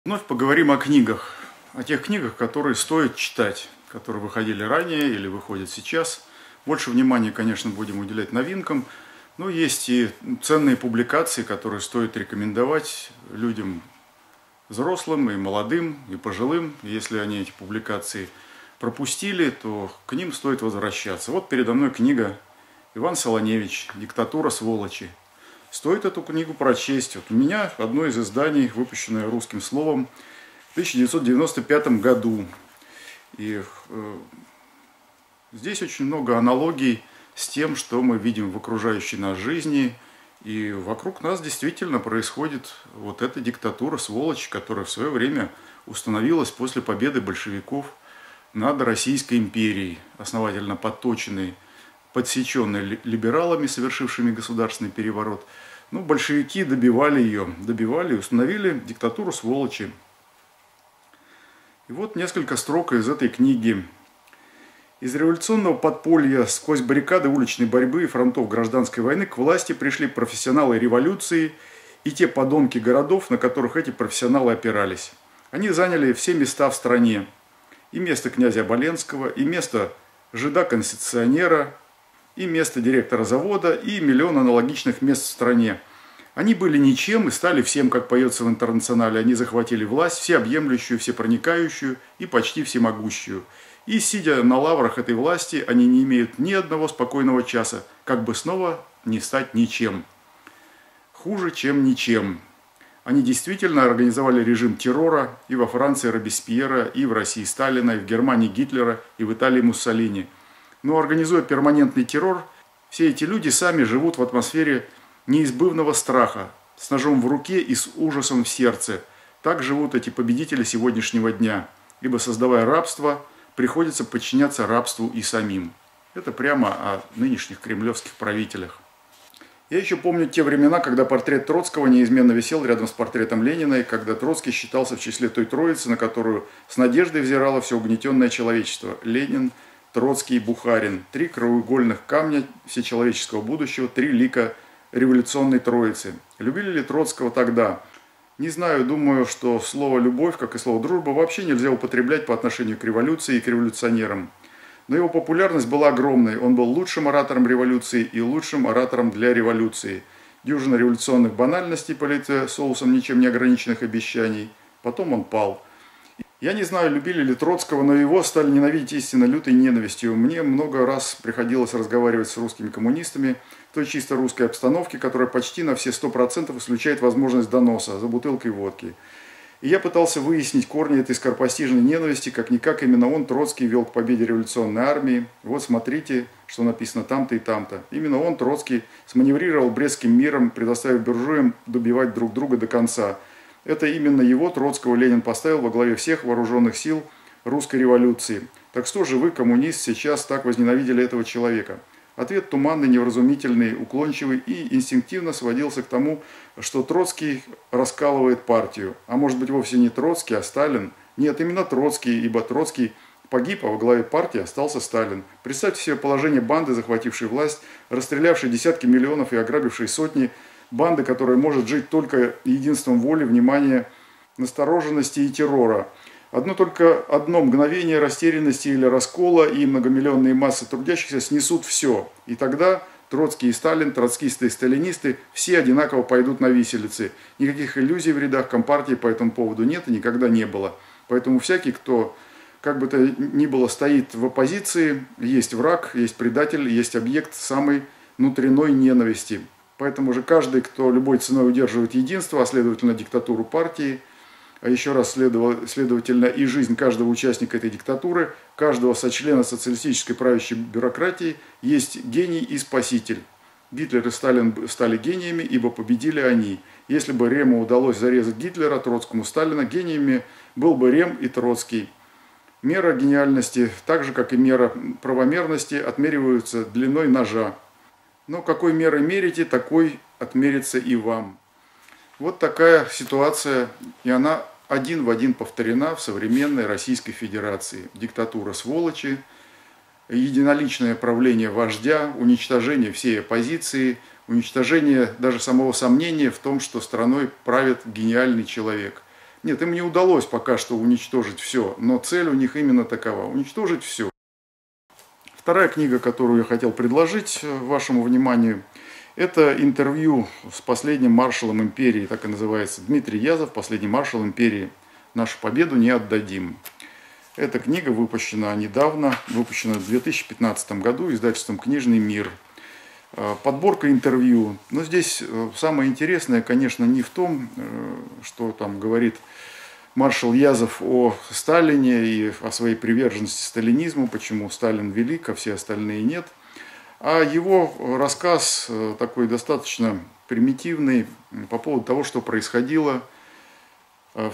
Вновь поговорим о книгах, о тех книгах, которые стоит читать, которые выходили ранее или выходят сейчас. Больше внимания, конечно, будем уделять новинкам, но есть и ценные публикации, которые стоит рекомендовать людям взрослым и молодым, и пожилым. Если они эти публикации пропустили, то к ним стоит возвращаться. Вот передо мной книга Иван Солоневич «Диктатура сволочи». Стоит эту книгу прочесть. Вот у меня одно из изданий, выпущенное русским словом в 1995 году. И здесь очень много аналогий с тем, что мы видим в окружающей нас жизни. И вокруг нас действительно происходит вот эта диктатура сволочи, которая в свое время установилась после победы большевиков над Российской империей, основательно подточенной, подсеченной либералами, совершившими государственный переворот. Ну, большевики добивали и установили диктатуру сволочи. И вот несколько строк из этой книги. Из революционного подполья сквозь баррикады уличной борьбы и фронтов гражданской войны к власти пришли профессионалы революции и те подонки городов, на которых эти профессионалы опирались. Они заняли все места в стране. И место князя Оболенского, и место жида-конституционера, и место директора завода, и миллион аналогичных мест в стране. Они были ничем и стали всем, как поется в «Интернационале». Они захватили власть, всеобъемлющую, всепроникающую и почти всемогущую. И, сидя на лаврах этой власти, они не имеют ни одного спокойного часа, как бы снова не стать ничем. Хуже, чем ничем. Они действительно организовали режим террора и во Франции Робеспьера, и в России Сталина, и в Германии Гитлера, и в Италии Муссолини. Но организуя перманентный террор, все эти люди сами живут в атмосфере неизбывного страха, с ножом в руке и с ужасом в сердце. Так живут эти победители сегодняшнего дня, ибо, создавая рабство, приходится подчиняться рабству и самим. Это прямо о нынешних кремлевских правителях. Я еще помню те времена, когда портрет Троцкого неизменно висел рядом с портретом Ленина, и когда Троцкий считался в числе той троицы, на которую с надеждой взирало все угнетенное человечество. Ленин, Троцкий и Бухарин. Три краеугольных камня всечеловеческого будущего, три лика революционной троицы. Любили ли Троцкого тогда? Не знаю, думаю, что слово «любовь», как и слово «дружба», вообще нельзя употреблять по отношению к революции и к революционерам. Но его популярность была огромной. Он был лучшим оратором революции и лучшим оратором для революции. Дюжина революционных банальностей, политая соусом ничем не ограниченных обещаний. Потом он пал. Я не знаю, любили ли Троцкого, но его стали ненавидеть истинно лютой ненавистью. Мне много раз приходилось разговаривать с русскими коммунистами в той чисто русской обстановке, которая почти на все 100% исключает возможность доноса за бутылкой водки. И я пытался выяснить корни этой скоропостижной ненависти, как-никак именно он, Троцкий, вел к победе революционной армии. Вот смотрите, что написано там-то и там-то. Именно он, Троцкий, сманеврировал Брестским миром, предоставив буржуям добивать друг друга до конца. Это именно его, Троцкого, Ленин поставил во главе всех вооруженных сил русской революции. Так что же вы, коммунист, сейчас так возненавидели этого человека? Ответ туманный, невразумительный, уклончивый и инстинктивно сводился к тому, что Троцкий раскалывает партию. А может быть вовсе не Троцкий, а Сталин? Нет, именно Троцкий, ибо Троцкий погиб, а во главе партии остался Сталин. Представьте себе положение банды, захватившей власть, расстрелявшей десятки миллионов и ограбившей сотни, банды, которая может жить только единством воли, внимания, настороженности и террора. Одно мгновение растерянности или раскола, и многомиллионные массы трудящихся снесут все. И тогда Троцкий и Сталин, троцкисты и сталинисты все одинаково пойдут на виселицы. Никаких иллюзий в рядах Компартии по этому поводу нет и никогда не было. Поэтому всякий, кто как бы то ни было стоит в оппозиции, есть враг, есть предатель, есть объект самой внутренней ненависти. Поэтому же каждый, кто любой ценой удерживает единство, а следовательно диктатуру партии, а еще раз следовательно и жизнь каждого участника этой диктатуры, каждого сочлена социалистической правящей бюрократии, есть гений и спаситель. Гитлер и Сталин стали гениями, ибо победили они. Если бы Рему удалось зарезать Гитлера, Троцкому Сталина, гениями был бы Рем и Троцкий. Мера гениальности, так же как и мера правомерности, отмериваются длиной ножа. Но какой мерой мерите, такой отмерится и вам. Вот такая ситуация, и она один в один повторена в современной Российской Федерации. Диктатура сволочи, единоличное правление вождя, уничтожение всей оппозиции, уничтожение даже самого сомнения в том, что страной правит гениальный человек. Нет, им не удалось пока что уничтожить все, но цель у них именно такова – уничтожить все. Вторая книга, которую я хотел предложить вашему вниманию, это интервью с последним маршалом империи, так и называется, Дмитрий Язов, последний маршал империи. «Нашу победу не отдадим». Эта книга выпущена недавно, выпущена в 2015 году издательством «Книжный мир». Подборка интервью. Но здесь самое интересное, конечно, не в том, что там говорит маршал Язов о Сталине и о своей приверженности сталинизму, почему Сталин велик, а все остальные нет. А его рассказ такой достаточно примитивный по поводу того, что происходило в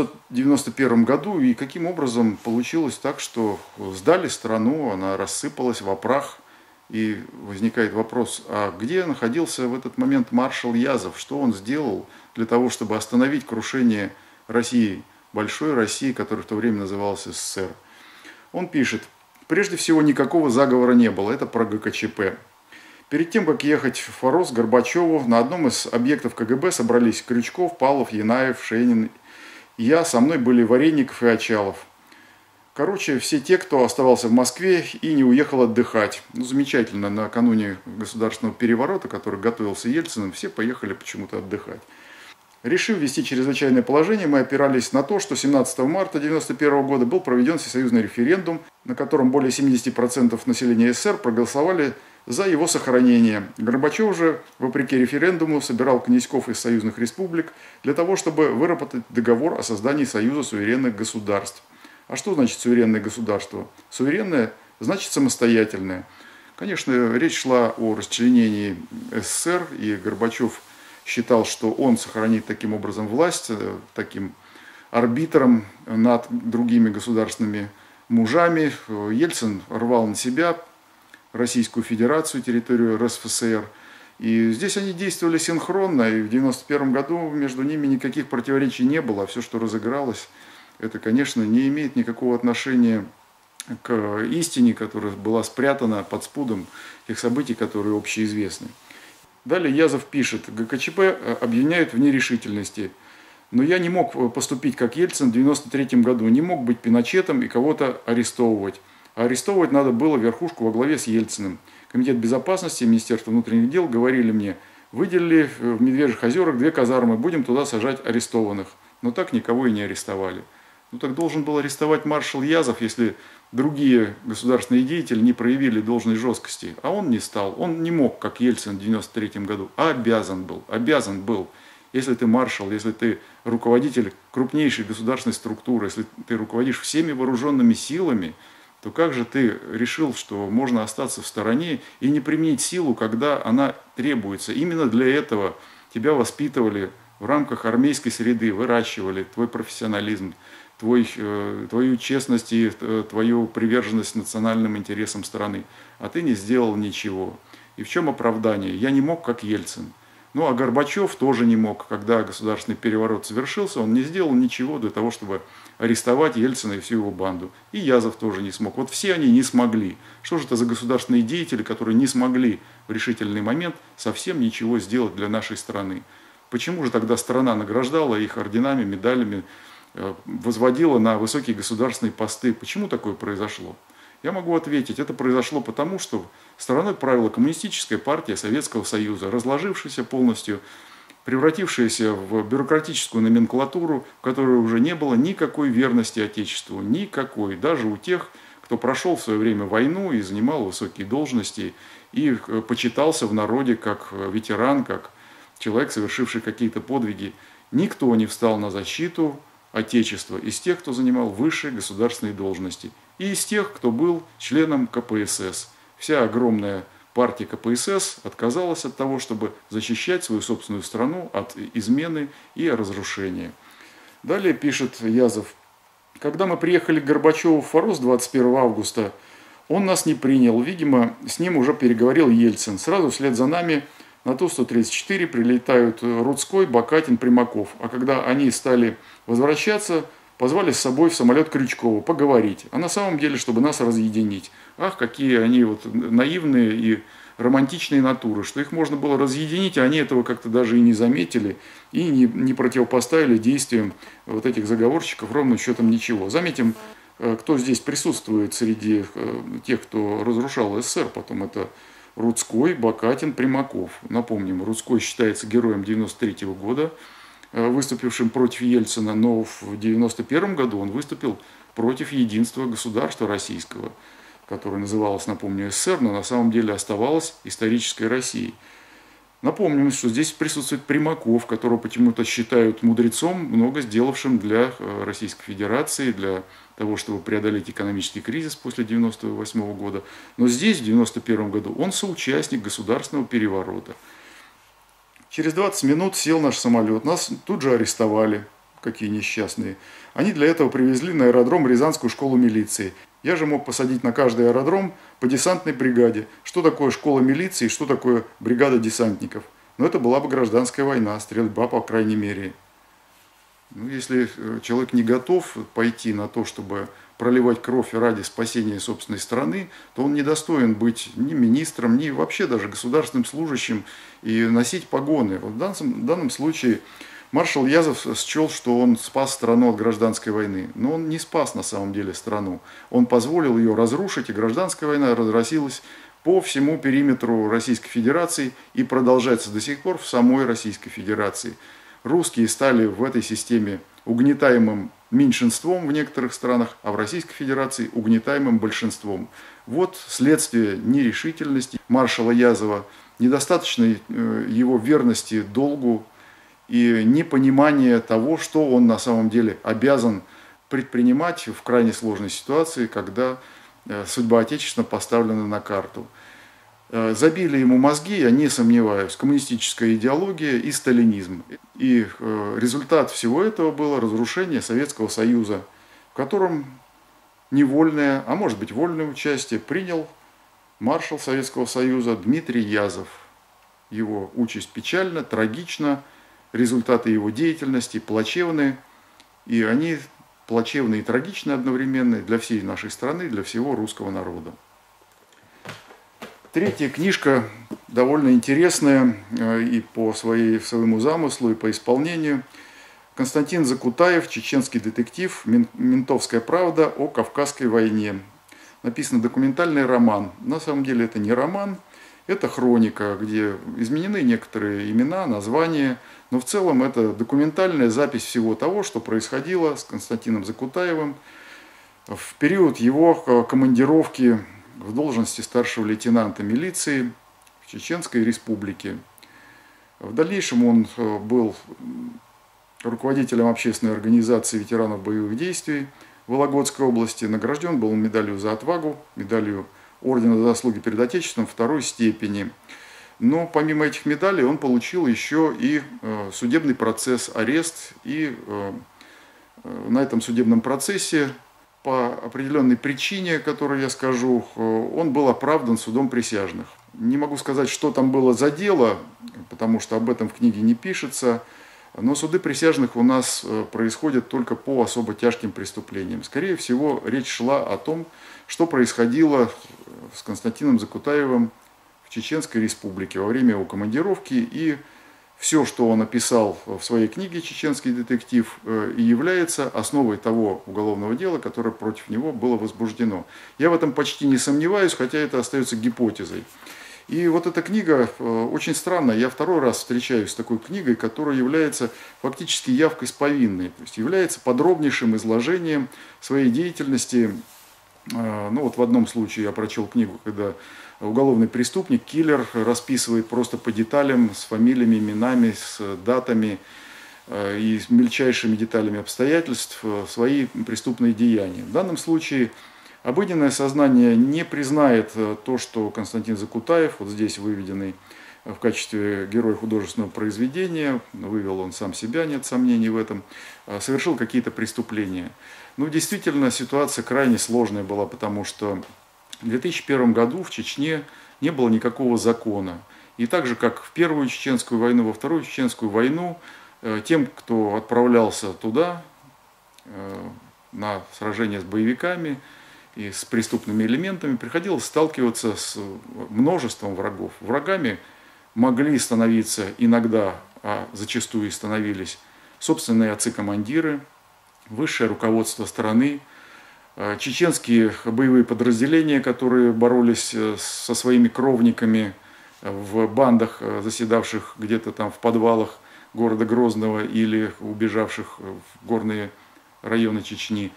1991 году и каким образом получилось так, что сдали страну, она рассыпалась в прах. И возникает вопрос, а где находился в этот момент маршал Язов? Что он сделал для того, чтобы остановить крушение России, большой России, которая в то время называлась СССР? Он пишет: прежде всего, никакого заговора не было, это про ГКЧП. Перед тем, как ехать в Форос Горбачеву, на одном из объектов КГБ собрались Крючков, Павлов, Янаев, Шенин. Я, со мной были Вареников и Очалов. Короче, все те, кто оставался в Москве и не уехал отдыхать. Ну, замечательно, накануне государственного переворота, который готовился Ельциным, все поехали почему-то отдыхать. Решив ввести чрезвычайное положение, мы опирались на то, что 17 марта 1991 года был проведен всесоюзный референдум, на котором более 70% населения СССР проголосовали за его сохранение. Горбачев же, вопреки референдуму, собирал князьков из союзных республик для того, чтобы выработать договор о создании Союза суверенных государств. А что значит суверенное государство? Суверенное значит самостоятельное. Конечно, речь шла о расчленении СССР, и Горбачев считал, что он сохранит таким образом власть, таким арбитром над другими государственными мужами. Ельцин рвал на себя Российскую Федерацию, территорию РСФСР. И здесь они действовали синхронно, и в 1991 году между ними никаких противоречий не было. А все, что разыгралось, это, конечно, не имеет никакого отношения к истине, которая была спрятана под спудом тех событий, которые общеизвестны. Далее Язов пишет: ГКЧП обвиняют в нерешительности. Но я не мог поступить как Ельцин в 1993 году, не мог быть Пиночетом и кого-то арестовывать. А арестовывать надо было верхушку во главе с Ельциным. Комитет безопасности и Министерство внутренних дел говорили мне: выделили в Медвежьих озерах 2 казармы, будем туда сажать арестованных. Но так никого и не арестовали. Ну так должен был арестовать маршал Язов, если другие государственные деятели не проявили должной жесткости. А он не стал. Он не мог, как Ельцин в 1993 году, а обязан был. Если ты маршал, если ты руководитель крупнейшей государственной структуры, если ты руководишь всеми вооруженными силами, то как же ты решил, что можно остаться в стороне и не применить силу, когда она требуется? Именно для этого тебя воспитывали в рамках армейской среды, выращивали твой профессионализм, твою честность и твою приверженность национальным интересам страны. А ты не сделал ничего. И в чем оправдание? Я не мог, как Ельцин. Ну, а Горбачев тоже не мог. Когда государственный переворот совершился, он не сделал ничего для того, чтобы арестовать Ельцина и всю его банду. И Язов тоже не смог. Вот все они не смогли. Что же это за государственные деятели, которые не смогли в решительный момент совсем ничего сделать для нашей страны? Почему же тогда страна награждала их орденами, медалями, возводила на высокие государственные посты? Почему такое произошло? Я могу ответить, это произошло потому, что страной правила коммунистическая партия Советского Союза, разложившаяся полностью, превратившаяся в бюрократическую номенклатуру, в которой уже не было никакой верности Отечеству, никакой, даже у тех, кто прошел в свое время войну и занимал высокие должности, и почитался в народе как ветеран, как человек, совершивший какие-то подвиги. Никто не встал на защиту Отечества из тех, кто занимал высшие государственные должности, и из тех, кто был членом КПСС. Вся огромная партия КПСС отказалась от того, чтобы защищать свою собственную страну от измены и разрушения. Далее пишет Язов: когда мы приехали к Горбачеву в Форос 21 августа, он нас не принял. Видимо, с ним уже переговорил Ельцин. Сразу вслед за нами на Ту-134 прилетают Рудской, Бакатин, Примаков. А когда они стали возвращаться, позвали с собой в самолет Крючкова поговорить. А на самом деле, чтобы нас разъединить. Ах, какие они вот наивные и романтичной натуры, что их можно было разъединить, а они этого как-то даже и не заметили, и не противопоставили действиям вот этих заговорщиков ровным счетом ничего. Заметим, кто здесь присутствует среди тех, кто разрушал СССР, потом это Рудской, Бакатин, Примаков. Напомним, Рудской считается героем 93 года, выступившим против Ельцина, но в 91 году он выступил против единства государства российского, которое называлось, напомню, СССР, но на самом деле оставалось исторической Россией. Напомним, что здесь присутствует Примаков, которого почему-то считают мудрецом, много сделавшим для Российской Федерации, для того, чтобы преодолеть экономический кризис после 1998 года. Но здесь, в 1991 году, он соучастник государственного переворота. Через 20 минут сел наш самолет, нас тут же арестовали, какие несчастные. Они для этого привезли на аэродром Рязанскую школу милиции. Я же мог посадить на каждый аэродром по десантной бригаде. Что такое школа милиции, что такое бригада десантников? Но это была бы гражданская война, стрельба по крайней мере. Ну, если человек не готов пойти на то, чтобы проливать кровь ради спасения собственной страны, то он не достоин быть ни министром, ни вообще даже государственным служащим и носить погоны. Вот в данном случае маршал Язов счел, что он спас страну от гражданской войны. Но он не спас на самом деле страну. Он позволил ее разрушить, и гражданская война разразилась по всему периметру Российской Федерации и продолжается до сих пор в самой Российской Федерации. Русские стали в этой системе угнетаемым меньшинством в некоторых странах, а в Российской Федерации угнетаемым большинством. Вот следствие нерешительности маршала Язова, недостаточной его верности долгу и непонимание того, что он на самом деле обязан предпринимать в крайне сложной ситуации, когда судьба Отечества поставлена на карту. Забили ему мозги, я не сомневаюсь, коммунистическая идеология и сталинизм. И результат всего этого было разрушение Советского Союза, в котором невольное, а может быть вольное участие принял маршал Советского Союза Дмитрий Язов. Его участь печальна, трагична, результаты его деятельности плачевны, и они плачевны и трагичны одновременно для всей нашей страны, для всего русского народа. Третья книжка довольно интересная и по своему замыслу, и по исполнению. Константин Закутаев, чеченский детектив, «Ментовская правда о Кавказской войне». Написан документальный роман. На самом деле это не роман, это хроника, где изменены некоторые имена, названия, но в целом это документальная запись всего того, что происходило с Константином Закутаевым в период его командировки в должности старшего лейтенанта милиции в Чеченской Республике. В дальнейшем он был руководителем общественной организации ветеранов боевых действий Вологодской области, награжден был медалью за отвагу, медалью Ордена за заслуги перед Отечеством второй степени. Но помимо этих медалей он получил еще и судебный процесс, арест, и на этом судебном процессе по определенной причине, которую я скажу, он был оправдан судом присяжных. Не могу сказать, что там было за дело, потому что об этом в книге не пишется, но суды присяжных у нас происходят только по особо тяжким преступлениям. Скорее всего, речь шла о том, что происходило с Константином Закутаевым в Чеченской Республике во время его командировки, и все, что он описал в своей книге «Чеченский детектив», и является основой того уголовного дела, которое против него было возбуждено. Я в этом почти не сомневаюсь, хотя это остается гипотезой. И вот эта книга очень странная. Я второй раз встречаюсь с такой книгой, которая является фактически явкой с повинной, то есть является подробнейшим изложением своей деятельности. Ну вот в одном случае я прочел книгу, когда уголовный преступник, киллер, расписывает просто по деталям, с фамилиями, именами, с датами и с мельчайшими деталями обстоятельств свои преступные деяния. В данном случае обыденное сознание не признает то, что Константин Закутаев, вот здесь выведенный в качестве героя художественного произведения, вывел он сам себя, нет сомнений в этом, совершил какие-то преступления. Ну, действительно, ситуация крайне сложная была, потому что в 2001 году в Чечне не было никакого закона. И так же, как в Первую Чеченскую войну, во Вторую Чеченскую войну, тем, кто отправлялся туда на сражение с боевиками, и с преступными элементами, приходилось сталкиваться с множеством врагов. Врагами могли становиться иногда, а зачастую и становились, собственные отцы-командиры, высшее руководство страны, чеченские боевые подразделения, которые боролись со своими кровниками в бандах, заседавших где-то там в подвалах города Грозного или убежавших в горные районы Чечни.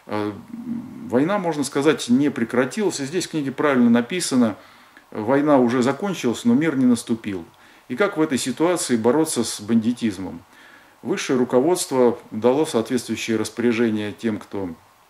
Война, можно сказать, не прекратилась. И здесь в книге правильно написано: война уже закончилась, но мир не наступил. И как в этой ситуации бороться с бандитизмом? Высшее руководство дало соответствующие распоряжения тем, кто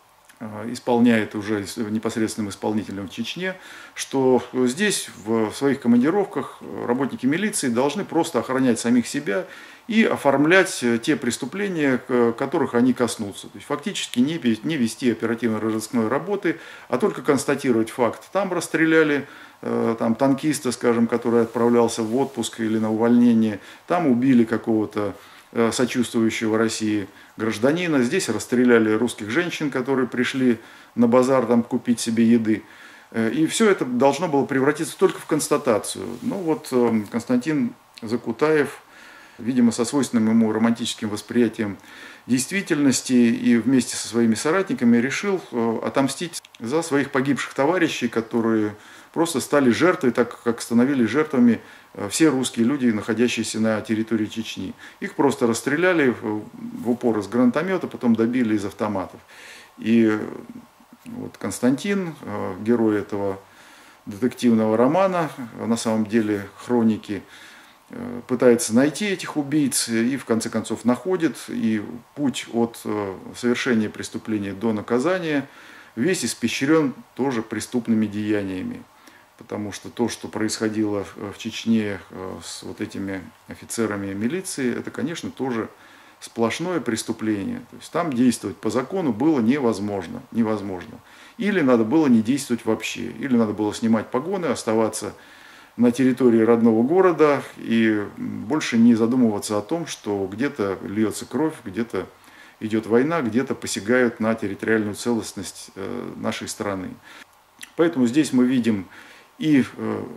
исполняет уже непосредственным исполнителем в Чечне, что здесь в своих командировках работники милиции должны просто охранять самих себя и оформлять те преступления, которых они коснутся. То есть фактически не вести оперативно-розыскной работы, а только констатировать факт. Там расстреляли там, танкиста, скажем, который отправлялся в отпуск или на увольнение, там убили какого-то сочувствующего России гражданина, здесь расстреляли русских женщин, которые пришли на базар там, купить себе еды. И все это должно было превратиться только в констатацию. Ну вот Константин Закутаев, видимо, со свойственным ему романтическим восприятием действительности и вместе со своими соратниками решил отомстить за своих погибших товарищей, которые просто стали жертвой, так как становились жертвами все русские люди, находящиеся на территории Чечни. Их просто расстреляли в упор из гранатомета, потом добили из автоматов. И вот Константин, герой этого детективного романа, на самом деле хроники, пытается найти этих убийц и в конце концов находит. И путь от совершения преступления до наказания весь испещрен тоже преступными деяниями. Потому что то, что происходило в Чечне с вот этими офицерами милиции, это, конечно, тоже сплошное преступление. То есть там действовать по закону было невозможно. Или надо было не действовать вообще, или надо было снимать погоны, оставаться на территории родного города и больше не задумываться о том, что где-то льется кровь, где-то идет война, где-то посягают на территориальную целостность нашей страны. Поэтому здесь мы видим и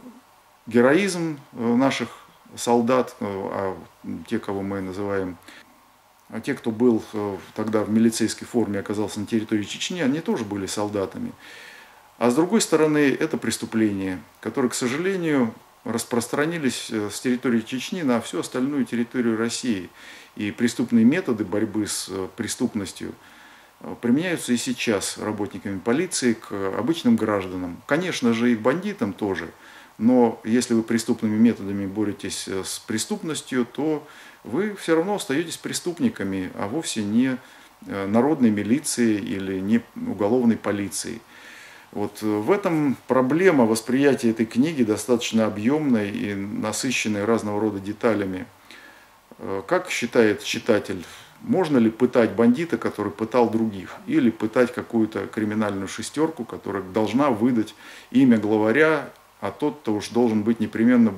героизм наших солдат, а те, кого мы называем, те, кто был тогда в милицейской форме, оказался на территории Чечни, они тоже были солдатами. А с другой стороны, это преступления, которые, к сожалению, распространились с территории Чечни на всю остальную территорию России. И преступные методы борьбы с преступностью применяются и сейчас работниками полиции к обычным гражданам. Конечно же, и к бандитам тоже. Но если вы преступными методами боретесь с преступностью, то вы все равно остаетесь преступниками, а вовсе не народной милицией или не уголовной полицией. Вот в этом проблема восприятия этой книги достаточно объемной и насыщенной разного рода деталями. Как считает читатель, можно ли пытать бандита, который пытал других, или пытать какую-то криминальную шестерку, которая должна выдать имя главаря, а тот-то уж должен быть непременно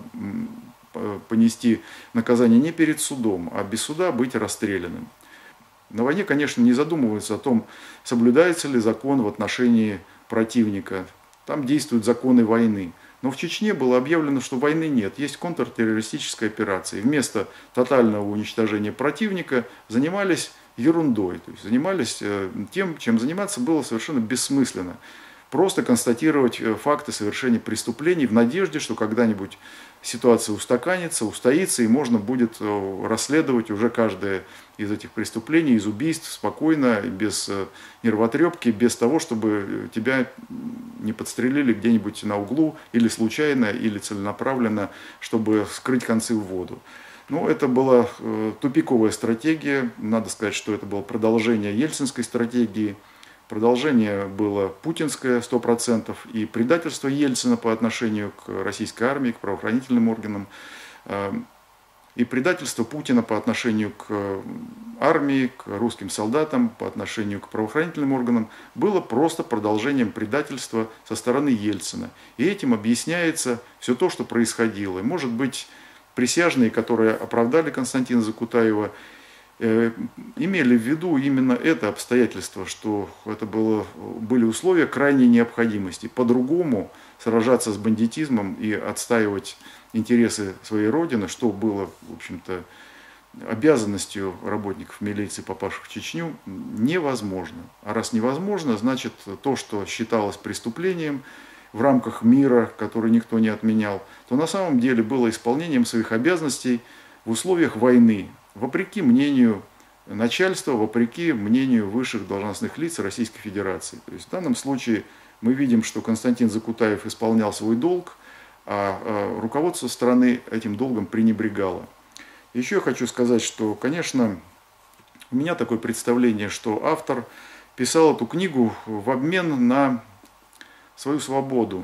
понести наказание не перед судом, а без суда быть расстрелянным. На войне, конечно, не задумываются о том, соблюдается ли закон в отношении противника. Там действуют законы войны. Но в Чечне было объявлено, что войны нет, есть контртеррористическая операция. И вместо тотального уничтожения противника занимались ерундой, то есть занимались тем, чем заниматься было совершенно бессмысленно. Просто констатировать факты совершения преступлений в надежде, что когда-нибудь ситуация устаканится, устоится, и можно будет расследовать уже каждое из этих преступлений, из убийств спокойно, без нервотрепки, без того, чтобы тебя не подстрелили где-нибудь на углу, или случайно, или целенаправленно, чтобы скрыть концы в воду. Но это была тупиковая стратегия, надо сказать, что это было продолжение ельцинской стратегии. Продолжение было путинское 100%, и предательство Ельцина по отношению к российской армии, к правоохранительным органам, и предательство Путина по отношению к армии, к русским солдатам, по отношению к правоохранительным органам было просто продолжением предательства со стороны Ельцина. И этим объясняется все то, что происходило. И, может быть, присяжные, которые оправдали Константина Закутаева, э, имели в виду именно это обстоятельство, что это были условия крайней необходимости. По-другому сражаться с бандитизмом и отстаивать интересы своей родины, что было, в общем-то, обязанностью работников милиции, попавших в Чечню, невозможно. А раз невозможно, значит то, что считалось преступлением в рамках мира, который никто не отменял, то на самом деле было исполнением своих обязанностей в условиях войны, вопреки мнению начальства, вопреки мнению высших должностных лиц Российской Федерации. То есть в данном случае мы видим, что Константин Закутаев исполнял свой долг, а руководство страны этим долгом пренебрегало. Еще я хочу сказать, что, конечно, у меня такое представление, что автор писал эту книгу в обмен на свою свободу.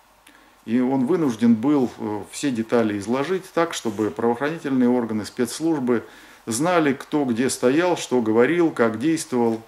И он вынужден был все детали изложить так, чтобы правоохранительные органы, спецслужбы знали, кто где стоял, что говорил, как действовал.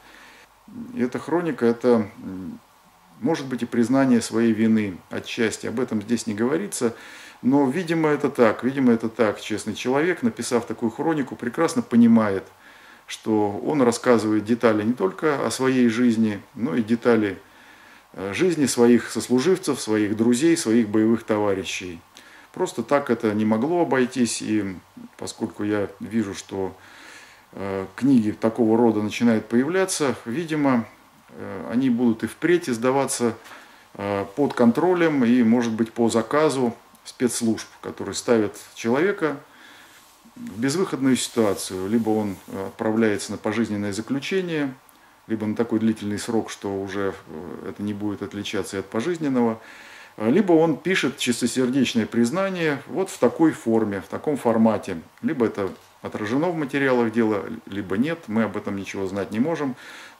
И эта хроника, это может быть и признание своей вины отчасти. Об этом здесь не говорится. Но, видимо, это так. Честный человек, написав такую хронику, прекрасно понимает, что он рассказывает детали не только о своей жизни, но и детали жизни своих сослуживцев, своих друзей, своих боевых товарищей. Просто так это не могло обойтись, и поскольку я вижу, что книги такого рода начинают появляться, видимо, они будут и впредь издаваться под контролем и, может быть, по заказу спецслужб, которые ставят человека в безвыходную ситуацию. Либо он отправляется на пожизненное заключение, либо на такой длительный срок, что уже это не будет отличаться и от пожизненного, либо он пишет чистосердечное признание вот в такой форме, в таком формате. Либо это отражено в материалах дела, либо нет, мы об этом ничего знать не можем.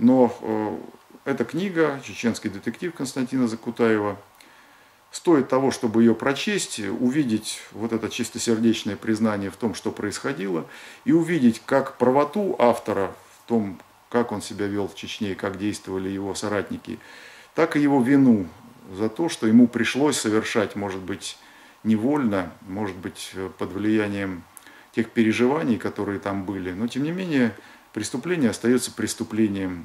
Но эта книга «Чеченский детектив» Константина Закутаева стоит того, чтобы ее прочесть, увидеть вот это чистосердечное признание в том, что происходило, и увидеть как правоту автора в том, как он себя вел в Чечне и как действовали его соратники, так и его вину за то, что ему пришлось совершать, может быть, невольно, может быть, под влиянием тех переживаний, которые там были. Но, тем не менее, преступление остается преступлением.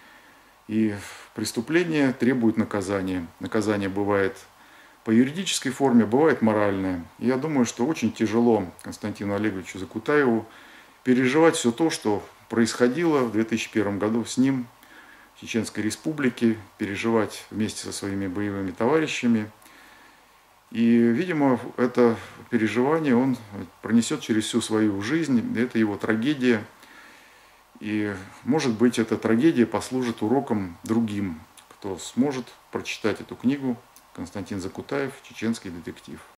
И преступление требует наказания. Наказание бывает по юридической форме, бывает моральное. И я думаю, что очень тяжело Константину Олеговичу Закутаеву переживать все то, что происходило в 2001 году с ним в Чеченской Республике, переживать вместе со своими боевыми товарищами. И, видимо, это переживание он пронесет через всю свою жизнь. Это его трагедия. И, может быть, эта трагедия послужит уроком другим, кто сможет прочитать эту книгу. Константин Закутаев, «Чеченский детектив».